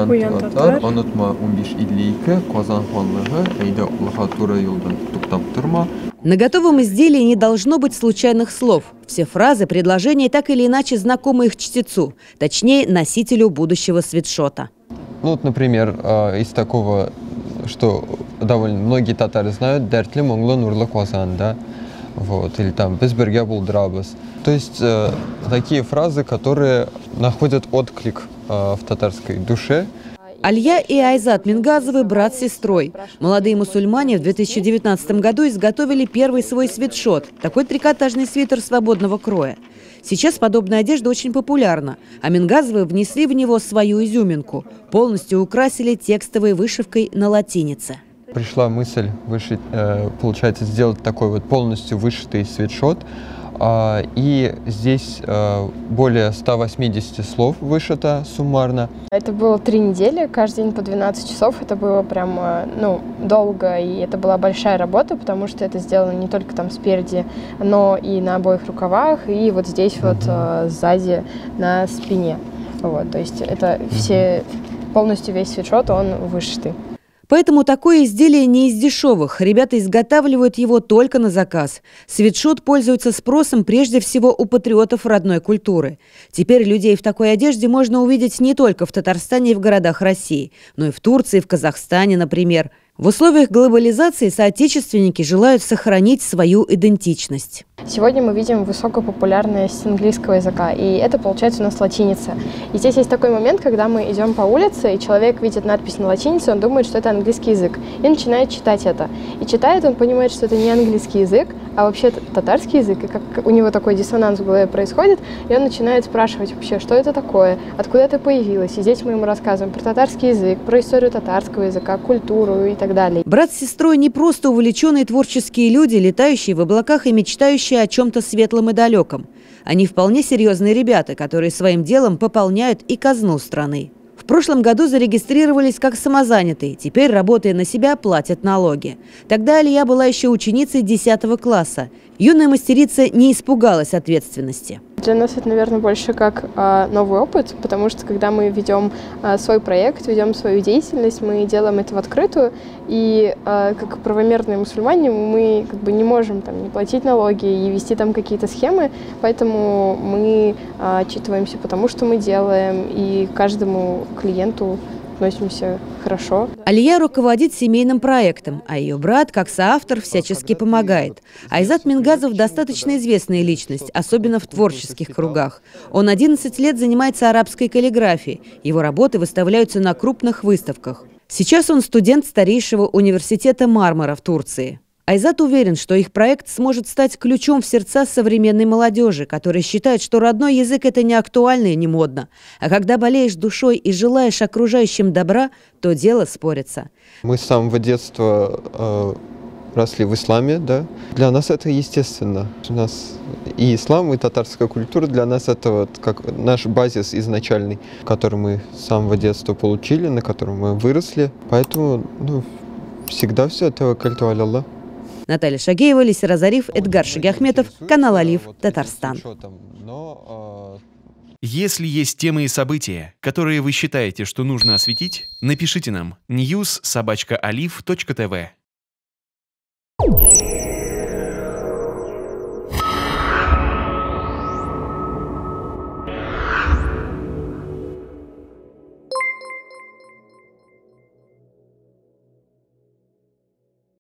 Уян татар, unutma 1552, Qozon xonligi, Ayda ulug'a to'ra yo'ldan to'xtab turma. На готовом изделии не должно быть случайных слов. Все фразы, предложения так или иначе знакомы их чтецу, точнее, носителю будущего свитшота. Ну, вот, например, из такого, что довольно многие татары знают, «Дәртлі мұңлы нұрлы Qozon», да? Вот, или там «Біз бірге бұлдырабыз». То есть такие фразы, которые находят отклик в татарской душе. Алия и Айзат Мингазовы брат с сестрой. Молодые мусульмане в 2019 году изготовили первый свой свитшот, такой трикотажный свитер свободного кроя. Сейчас подобная одежда очень популярна, а Мингазовы внесли в него свою изюминку. Полностью украсили текстовой вышивкой на латинице. Пришла мысль вышить, получается, сделать такой вот полностью вышитый свитшот. И здесь более 180 слов вышито суммарно. Это было 3 недели, каждый день по 12 часов. Это было прям, долго, и это была большая работа, потому что это сделано не только там спереди, но и на обоих рукавах, и вот здесь вот сзади на спине. Вот, то есть это полностью весь свитшот, он вышитый. Поэтому такое изделие не из дешевых. Ребята изготавливают его только на заказ. Свитшот пользуется спросом прежде всего у патриотов родной культуры. Теперь людей в такой одежде можно увидеть не только в Татарстане и в городах России, но и в Турции, в Казахстане, например. В условиях глобализации соотечественники желают сохранить свою идентичность. Сегодня мы видим высокую популярность английского языка, и это получается у нас латиница. И здесь есть такой момент, когда мы идем по улице, и человек видит надпись на латинице, он думает, что это английский язык, и начинает читать это. И читает, он понимает, что это не английский язык, а вообще татарский язык, и как у него такой диссонанс в голове происходит, и он начинает спрашивать вообще, что это такое, откуда это появилось. И здесь мы ему рассказываем про татарский язык, про историю татарского языка, культуру и так далее. Брат с сестрой не просто увлеченные творческие люди, летающие в облаках и мечтающие о чем-то светлом и далеком. Они вполне серьезные ребята, которые своим делом пополняют и казну страны. В прошлом году зарегистрировались как самозанятые, теперь, работая на себя, платят налоги. Тогда Алия была еще ученицей 10 класса. Юная мастерица не испугалась ответственности. Для нас это, наверное, больше как новый опыт, потому что когда мы ведем свой проект, ведем свою деятельность, мы делаем это в открытую, и как правомерные мусульмане мы как бы не можем там не платить налоги и вести там какие-то схемы, поэтому мы отчитываемся по тому, что мы делаем, и к каждому клиенту относимся хорошо. Алия руководит семейным проектом, а ее брат, как соавтор, всячески помогает. Айзат Мингазов достаточно известная личность, особенно в творческих кругах. Он 11 лет занимается арабской каллиграфией. Его работы выставляются на крупных выставках. Сейчас он студент старейшего университета Мармара в Турции. Айзат уверен, что их проект сможет стать ключом в сердца современной молодежи, которая считает, что родной язык – это не актуально и не модно. А когда болеешь душой и желаешь окружающим добра, то дело спорится. Мы с самого детства росли в исламе, да. Для нас это естественно. У нас и ислам, и татарская культура для нас это вот как наш базис изначальный, который мы с самого детства получили, на котором мы выросли. Поэтому всегда все это кальту аляллах. Наталья Шагеева, Лисера Зариф, Эдгар Шагиахметов, канал Алиф, Татарстан. Если есть темы и события, которые вы считаете, что нужно осветить, напишите нам news@alif.tv.